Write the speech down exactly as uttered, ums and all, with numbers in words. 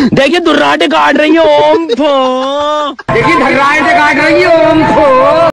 देखिए दुर्राटे काट रही है ओम फो। देखिए धर्राटे काट रही है ओम फो।